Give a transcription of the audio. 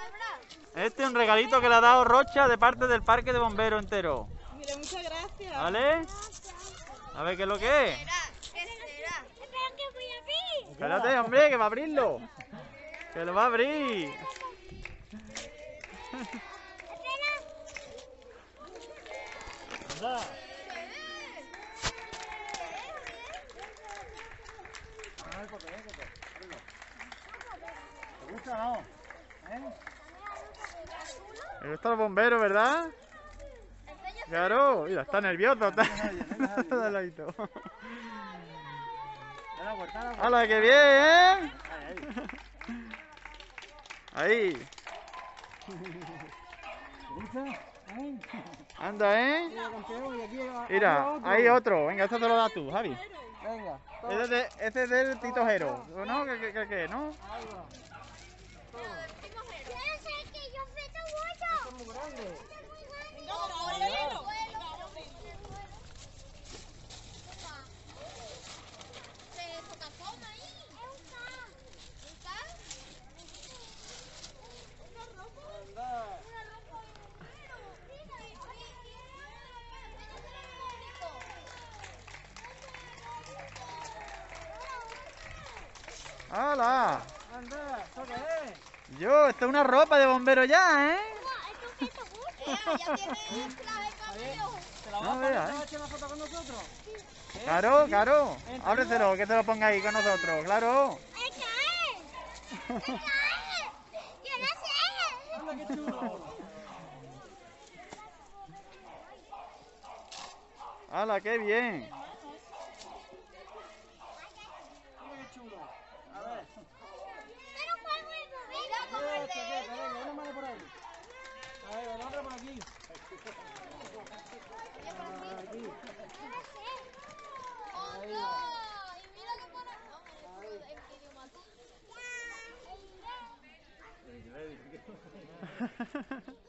Este es un regalito que le ha dado Rocha de parte del parque de bomberos entero. Mira, muchas gracias. ¿Vale? A ver qué es lo que es. Espera que voy a abrir. Espérate, hombre, que va a abrirlo. Que lo va a abrir. Anda. ¿Te gusta o no? ¿Eh? ¿Le gustan los bomberos, verdad? Claro, mira, está nervioso. Está... de ladito. ¡Hala, qué bien, eh! Ahí. ¿Te gusta? Anda, ¿eh? Mira, hay otro. Venga, este te lo das tú, Javi. Venga. Ese es del Tito Jero, ¿no? ¿Qué, no? Muy grande. ¡Hala! Anda, ¿esto qué es? Yo, esto es una ropa de bombero ya, ¿eh? ¿Te la vas No a poner? veas, ¿Te vas a echar una foto con nosotros? Claro, claro. Ábreselo, que te lo ponga ahí con nosotros, claro. Anda, qué chulo. ¡Hala, qué bien! Mira qué chulo. A ver. Venga, una mano por ahí. A ver, la otra por aquí. Aquí. Ahí va. Y mira que pone...